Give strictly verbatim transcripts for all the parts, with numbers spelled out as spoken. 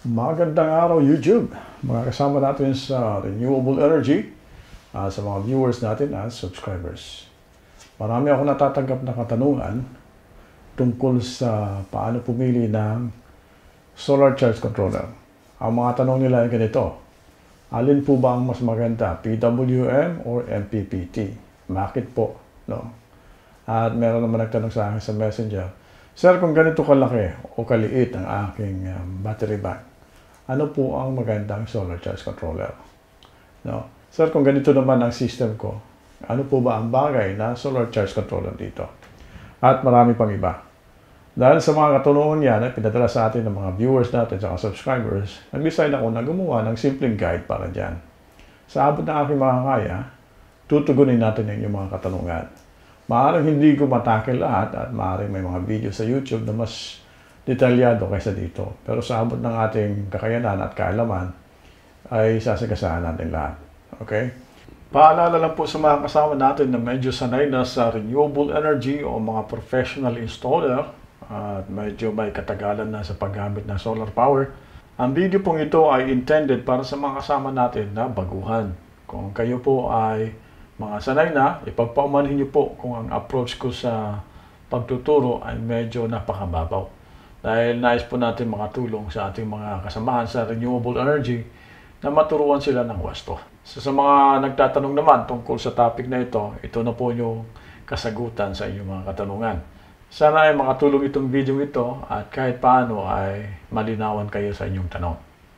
Magandang araw YouTube, mga kasama natin sa Renewable Energy, uh, sa mga viewers natin at subscribers. Marami ako natatanggap na katanungan tungkol sa paano pumili ng solar charge controller. Ang mga tanong nila ay ganito: alin po ba ang mas maganda, P W M or M P P T? Bakit po? No? At meron naman nagtanong sa akin sa Messenger, Sir, kung ganito kalaki o kaliit ang aking um, battery bank, ano po ang magandang solar charge controller? No? Sir, kung ganito naman ang system ko, ano po ba ang bagay na solar charge controller dito? At marami pang iba. Dahil sa mga katanungan yan ay pinadala sa atin ng mga viewers natin at subscribers, nag-decide ako na gumawa ng simpleng guide para dyan. Sa abot ng aking makakaya, tutugunin natin yung mga katanungan. Maaaring hindi ko matakil lahat at maaaring may mga video sa YouTube na mas detalyado kaysa dito. Pero sa abot ng ating kakayanan at kaalaman, ay sasagasaan natin lahat. Okay? Paalala lang po sa mga kasama natin na medyo sanay na sa renewable energy o mga professional installer at medyo may katagalan na sa paggamit ng solar power. Ang video pong ito ay intended para sa mga kasama natin na baguhan. Kung kayo po ay mga sanay na, ipagpaumanhin niyo po kung ang approach ko sa pagtuturo ay medyo napakababaw. Dahil nais po natin makatulong sa ating mga kasamahan sa renewable energy na maturuan sila ng wasto. So, sa mga nagtatanong naman tungkol sa topic na ito, ito na po yung kasagutan sa inyong mga katanungan. Sana ay makatulong itong video ito at kahit paano ay malinawan kayo sa inyong tanong.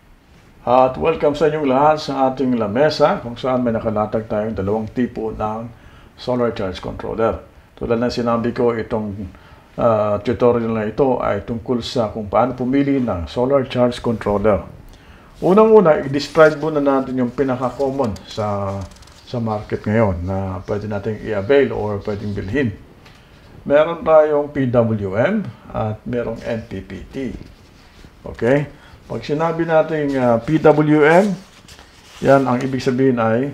At welcome sa inyong lahat sa ating lamesa kung saan may nakalatag tayong dalawang tipo ng solar charge controller. Tulad ng sinabi ko, itong Uh, tutorial na ito ay tungkol sa kung paano pumili ng solar charge controller. Unang-una, i-describe muna natin yung pinaka-common sa sa market ngayon na pwede nating i-avail or pwedeng bilhin. Meron tayong P W M at merong M P P T. Okay? Pag sinabi natin uh, P W M, yan ang ibig sabihin ay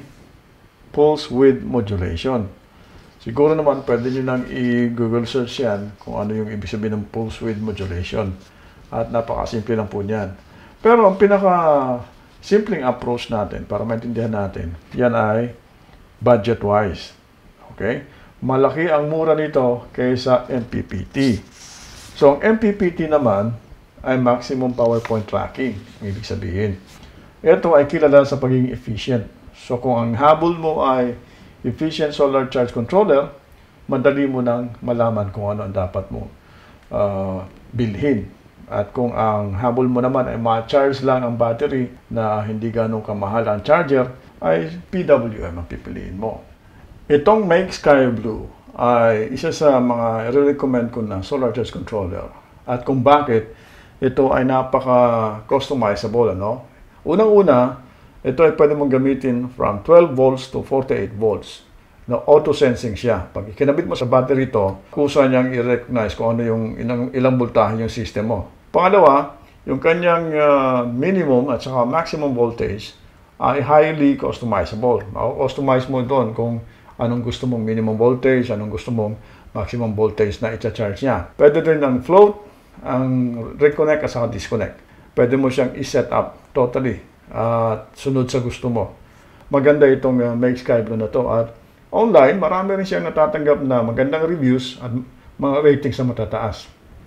pulse width modulation. Siguro naman pwede nyo nang i-Google search yan kung ano yung ibig sabihin ng pulse width modulation. At napakasimple lang po niyan. Pero ang pinaka-simpleng approach natin para maintindihan natin, yan ay budget-wise. Okay? Malaki ang mura nito kaysa M P P T. So, ang M P P T naman ay maximum power point tracking. Ang ibig sabihin. Ito ay kilala sa pagiging efficient. So, kung ang habol mo ay efficient solar charge controller, madali mo nang malaman kung ano ang dapat mo uh, bilhin. At kung ang habol mo naman ay ma-charge lang ang battery na hindi ganong kamahal ang charger, ay P W M ang pipiliin mo. Itong Make Sky Blue ay isa sa mga i-recommend ko na solar charge controller. At kung bakit, ito ay napaka-customizable. Ano? Unang-una, ito ay pwede mong gamitin from twelve volts to forty-eight volts na auto-sensing siya. Pag ikinabit mo sa battery ito, kusa niyang i-recognize kung ano yung ilang, ilang voltahe yung system mo. Pangalawa, yung kanyang uh, minimum at saka maximum voltage ay highly customizable. Mako-customize mo doon kung anong gusto mong minimum voltage, anong gusto mong maximum voltage na i-charge niya. Pwede din ang float, ang reconnect at saka disconnect. Pwede mo siyang i-set up totally at sunod sa gusto mo. Maganda itong uh, Make Sky Blue na to. At online, marami rin siyang natatanggap na magandang reviews at mga ratings na matataas.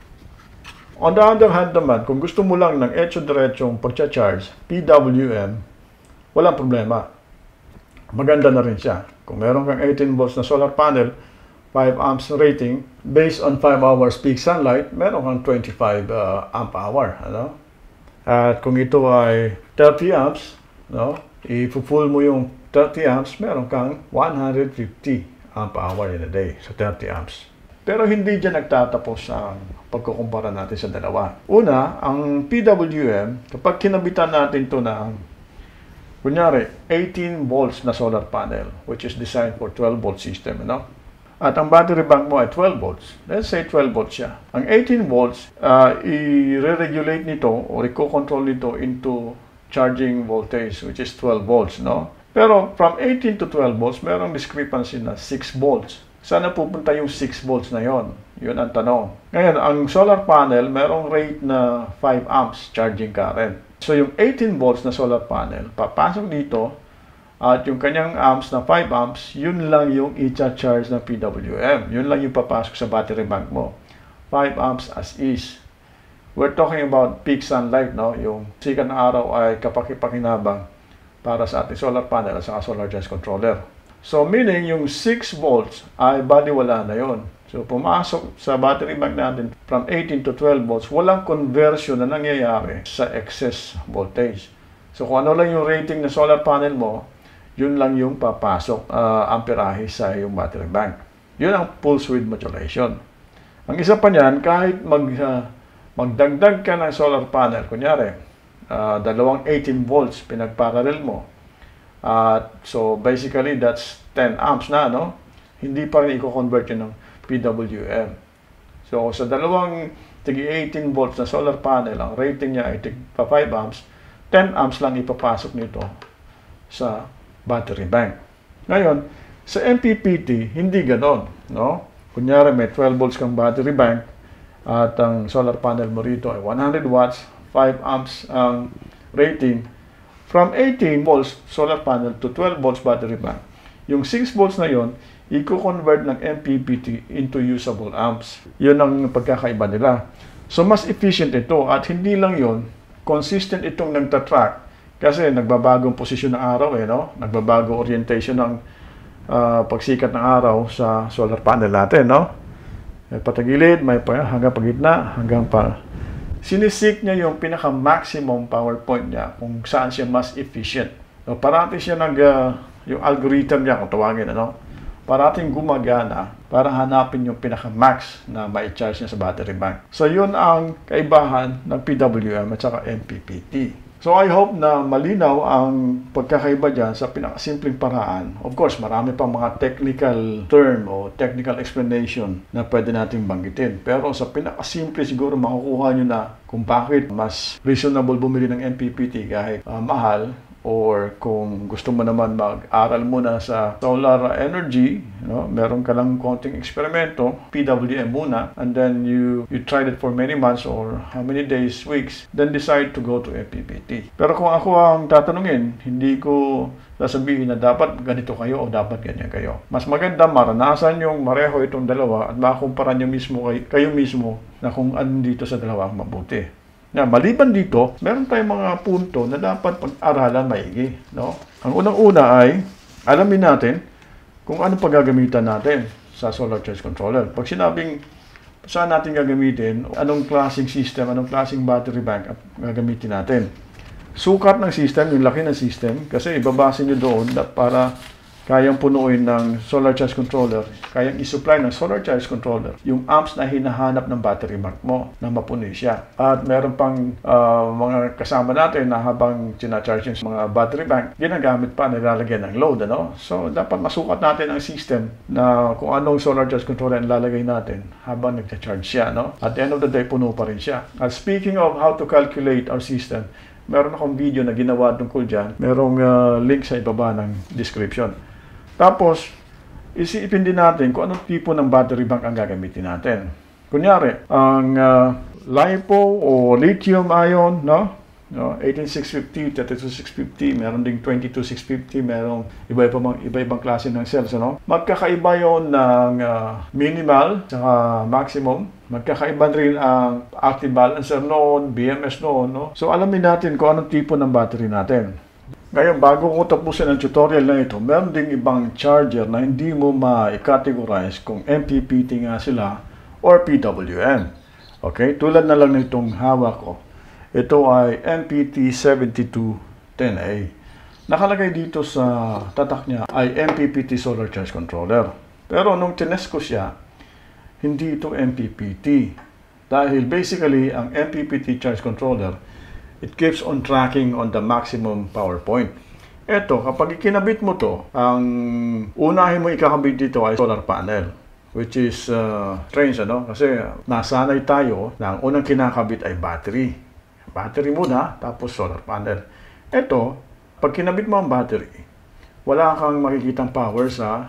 On the other hand naman, kung gusto mo lang ng etso-diretsong pagcha-charge, P W M, walang problema. Maganda na rin siya. Kung meron kang eighteen volts na solar panel, five amps rating, based on five hours peak sunlight, meron kang twenty-five uh, amp hour. Ano? At kung ito ay thirty amps, no, i-full mo yung thirty amps, meron kang one hundred fifty amp hour in a day sa so thirty amps. Pero hindi dyan nagtatapos ang pagkukumpara natin sa dalawa. Una, ang P W M, kapag kinabitan natin ito na, kunyari, eighteen volts na solar panel, which is designed for twelve volt system, no? At ang battery bank mo ay twelve volts. Let's say twelve volts siya. Ang eighteen volts, uh, i-re-regulate nito o i-control nito into charging voltage, which is twelve volts, no? Pero from eighteen to twelve volts, merong discrepancy na six volts. Sana pupunta yung six volts na yon? Yun ang tanong. Ngayon, ang solar panel, merong rate na five amps charging current. So yung eighteen volts na solar panel, papasok dito at yung kanyang amps na five amps, yun lang yung i-charge ng P W M. Yun lang yung papasok sa battery bank mo. five amps as is. We're talking about peak sunlight, no? Yung sikat ng araw ay kapaki-pakinabang para sa ating solar panel at saka solar charge controller. So meaning yung six volts ay baliwala na yon. So pumasok sa battery bank natin from eighteen to twelve volts, walang conversion na nangyayari sa excess voltage. So kung ano lang yung rating ng solar panel mo, yun lang yung papasok uh, amperahe sa yung battery bank. Yun ang pulse width modulation. Ang isa pa niyan, kahit mag, uh, magdagdag ka ng solar panel, kunyari, uh, dalawang eighteen volts pinagparallel mo, uh, so basically that's ten amps na, no? Hindi pa rin i-convert yun ng P W M. So sa dalawang tigi eighteen volts na solar panel, ang rating niya ay tig five amps, ten amps lang ipapasok nito sa battery bank. Ngayon, sa M P P T, hindi ganon, no? Kunyari may twelve volts kang battery bank at ang solar panel mo rito ay one hundred watts, five amps ang rating. From eighteen volts solar panel to twelve volts battery bank, yung six volts na yon, i-convert ng M P P T into usable amps. Yun ang pagkakaiba nila. So, mas efficient ito. At hindi lang yon, consistent itong nagtatrack. Kasi nagbabagong posisyon ng araw, eh, no? Nagbabago orientation ng uh, pagsikat ng araw sa solar panel natin, no? May patagilid, may pa, hanggang pagitna, hanggang pa. Sinisik niya yung pinaka-maximum power point niya kung saan siya mas efficient. So, parati siya nag, uh, yung algorithm niya, kung tawagin, ano? Parating gumagana para hanapin yung pinaka-max na ma-charge niya sa battery bank. So, yun ang kaibahan ng P W M at saka M P P T. So, I hope na malinaw ang pagkakaiba dyan sa pinakasimpleng paraan. Of course, marami pang mga technical term o technical explanation na pwede nating banggitin. Pero sa pinakasimple, siguro makukuha nyo na kung bakit mas reasonable bumili ng M P P T kahit uh, mahal. Or kung gusto mo naman mag-aral muna sa solar energy, you know, meron ka lang konting eksperimento, P W M muna, and then you you tried it for many months or how many days, weeks, then decide to go to M P P T. Pero kung ako ang tatanungin, hindi ko sasabihin na dapat ganito kayo o dapat ganyan kayo. Mas maganda maranasan yung mareho itong dalawa at makumpara nyo mismo kayo, kayo mismo na kung ano dito sa dalawa ang mabuti. Na maliban dito, meron tayong mga punto na dapat pag-aralan maigi, no? Ang unang-una ay alamin natin kung ano paggagamitan natin sa solar charge controller. Pag sinabing saan natin gagamitin, anong klaseng system, anong klaseng battery bank at gagamitin natin. Sukat ng system, yung laki ng system, kasi ibabase nyo doon para kayang punuin ng solar charge controller, kayang isupply ng solar charge controller yung amps na hinahanap ng battery bank mo na mapuno siya. At meron pang uh, mga kasama natin na habang sinacharge yung mga battery bank, ginagamit pa, nilalagyan ng load, ano? So, dapat masukat natin ang system na kung anong solar charge controller ang lalagay natin habang nagcha-charge siya, no? At the end of the day, puno pa rin siya. At speaking of how to calculate our system, meron akong video na ginawa tungkol dyan. Merong uh, link sa ibaba ng description. Tapos, isipin din natin kung anong tipo ng battery bank ang gagamitin natin. Kunyari, ang uh, LiPo o lithium ion, no? No, eighteen six fifty, thirty-two six fifty, meron ding twenty-two six fifty, merong iba-ibang iba-ibang klase ng cells, ano? Magkakaiba 'yon ng uh, minimal saka maximum. Magkakaiba rin ang active balancer noon, B M S noon, no? So alamin natin kung anong tipo ng battery natin. Ngayon, bago ko tapusin ang tutorial na ito, meron ding ibang charger na hindi mo ma-categorize kung M P P T nga sila or P W M. Okay? Tulad na lang nitong hawak ko. Ito ay M P T seventy-two ten A. Nakalagay dito sa tatak niya ay M P P T Solar Charge Controller. Pero nung tinest ko siya, hindi ito M P P T. Dahil basically, ang M P P T Charge Controller, it keeps on tracking on the maximum power point. Ito, kapag ikinabit mo to, ang unahin mo ikakabit dito ay solar panel. Which is uh, strange, ano? Kasi nasanay tayo na ang unang kinakabit ay battery. Battery muna, tapos solar panel. Ito, pag kinabit mo ang battery, wala kang makikitang power sa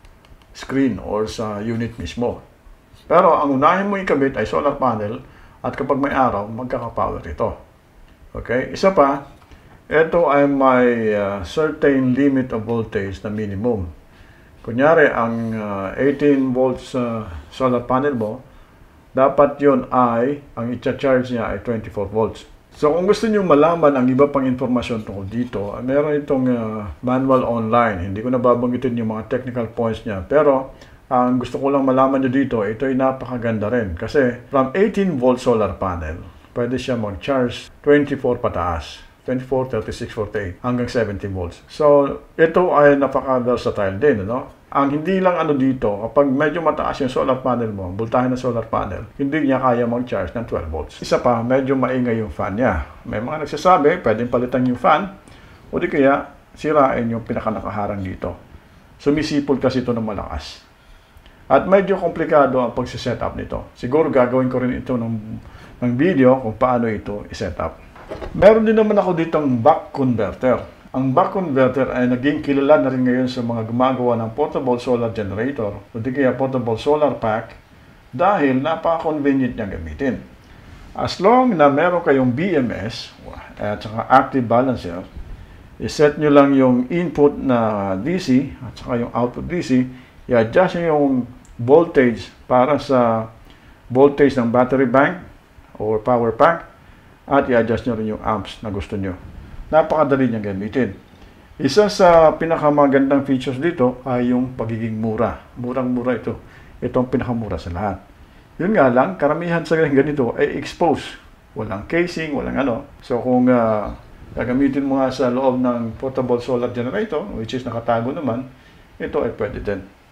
screen or sa unit mismo. Pero ang unahin mo ikabit ay solar panel at kapag may araw, magkaka-power ito. Okay? Isa pa, ito ay may uh, certain limit of voltage na minimum. Kunyari, ang uh, eighteen volts uh, solar panel mo, dapat yon ay, ang i-charge niya ay twenty-four volts. So kung gusto niyo malaman ang iba pang informasyon tungkol dito, meron itong uh, manual online. Hindi ko nababanggitin yung mga technical points niya. Pero ang gusto ko lang malaman niyo dito, ito ay napakaganda rin. Kasi from eighteen volt solar panel, pwede siya mag-charge twenty-four pataas. twenty-four, thirty-six, forty-eight hanggang seventy volts. So ito ay napaka-versatile din, no? Ang hindi lang ano dito, kapag medyo mataas yung solar panel mo, voltahe ng solar panel, hindi niya kaya mag-charge ng twelve volts. Isa pa, medyo maingay yung fan niya. May mga nagsasabi, pwedeng palitan yung fan, o di kaya sirain yung pinakanakaharang dito. Sumisipol kasi ito ng malakas. At medyo komplikado ang pagsiset up nito. Siguro gagawin ko rin ito ng, ng video kung paano ito i-set up. Meron din naman ako ditong buck converter. Ang buck converter ay naging kilala na rin ngayon sa mga gumagawa ng portable solar generator o di kaya portable solar pack dahil napaka-convenient niya gamitin. As long na meron kayong B M S at saka active balancer, iset nyo lang yung input na D C at saka yung output D C, i-adjust nyo yung voltage para sa voltage ng battery bank or power pack at i-adjust nyo rin yung amps na gusto nyo. Napakadali niyang gamitin. Isa sa pinakamagandang features dito ay yung pagiging mura. Murang-mura ito. Ito ang pinakamura sa lahat. Yun nga lang, karamihan sa ganito ay exposed. Walang casing, walang ano. So kung uh, gagamitin mo nga sa loob ng portable solar generator, which is nakatago naman, ito ay pwede din.